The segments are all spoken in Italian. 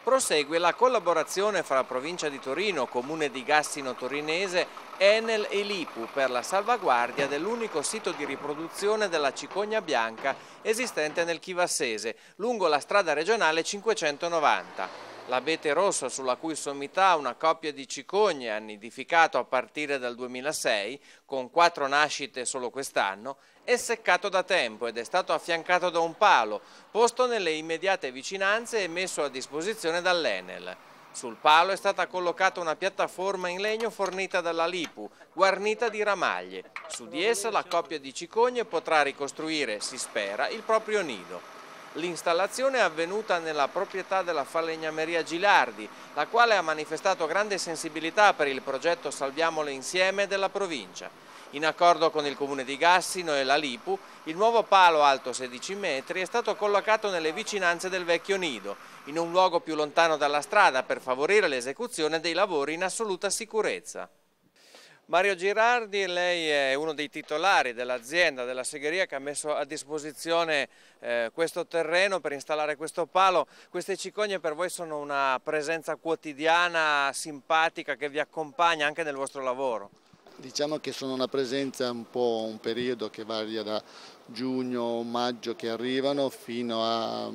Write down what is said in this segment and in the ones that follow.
Prosegue la collaborazione fra Provincia di Torino, Comune di Gassino Torinese, Enel e l'IPU per la salvaguardia dell'unico sito di riproduzione della cicogna bianca esistente nel Chivassese, lungo la strada regionale 590. L'abete rosso, sulla cui sommità una coppia di cicogne ha nidificato a partire dal 2006, con 4 nascite solo quest'anno, è seccato da tempo ed è stato affiancato da un palo, posto nelle immediate vicinanze e messo a disposizione dall'Enel. Sul palo è stata collocata una piattaforma in legno fornita dalla LIPU, guarnita di ramaglie. Su di essa la coppia di cicogne potrà ricostruire, si spera, il proprio nido. L'installazione è avvenuta nella proprietà della falegnameria Gilardi, la quale ha manifestato grande sensibilità per il progetto Salviamole Insieme della provincia. In accordo con il Comune di Gassino e la LIPU, il nuovo palo alto 16 metri è stato collocato nelle vicinanze del vecchio nido, in un luogo più lontano dalla strada per favorire l'esecuzione dei lavori in assoluta sicurezza. Mario Girardi, lei è uno dei titolari dell'azienda, della segheria che ha messo a disposizione questo terreno per installare questo palo. Queste cicogne per voi sono una presenza quotidiana, simpatica, che vi accompagna anche nel vostro lavoro? Diciamo che sono una presenza un po' un periodo che varia da giugno, maggio che arrivano fino a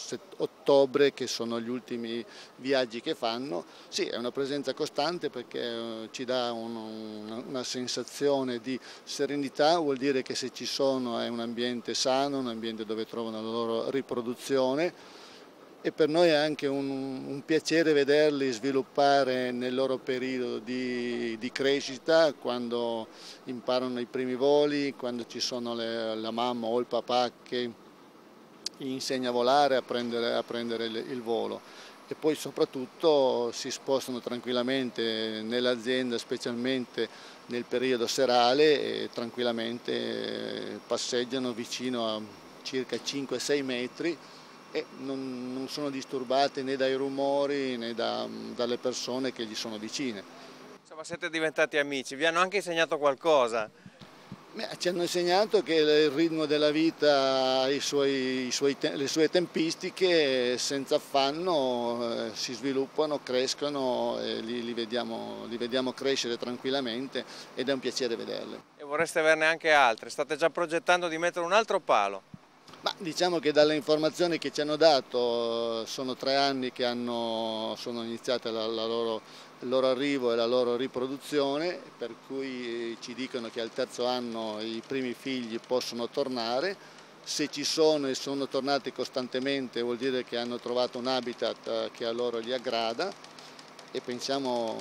ottobre che sono gli ultimi viaggi che fanno. Sì, è una presenza costante perché ci dà una sensazione di serenità, vuol dire che se ci sono è un ambiente sano, un ambiente dove trovano la loro riproduzione. E per noi è anche un piacere vederli sviluppare nel loro periodo di crescita, quando imparano i primi voli, quando ci sono la mamma o il papà che gli insegna a volare, a prendere il volo. E poi soprattutto si spostano tranquillamente nell'azienda, specialmente nel periodo serale, e tranquillamente passeggiano vicino a circa 5-6 metri, e non sono disturbate né dai rumori né dalle persone che gli sono vicine. Insomma, siete diventati amici, vi hanno anche insegnato qualcosa? Ci hanno insegnato che il ritmo della vita ha le sue tempistiche, senza affanno si sviluppano, crescono e li vediamo crescere tranquillamente ed è un piacere vederli. E vorreste averne anche altre, state già progettando di mettere un altro palo? Ma diciamo che dalle informazioni che ci hanno dato sono 3 anni che sono iniziate il loro arrivo e la loro riproduzione, per cui ci dicono che al 3° anno i primi figli possono tornare. Se ci sono e sono tornati costantemente vuol dire che hanno trovato un habitat che a loro gli aggrada, e pensiamo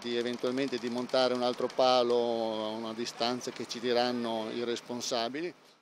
eventualmente di montare un altro palo a una distanza che ci diranno i responsabili.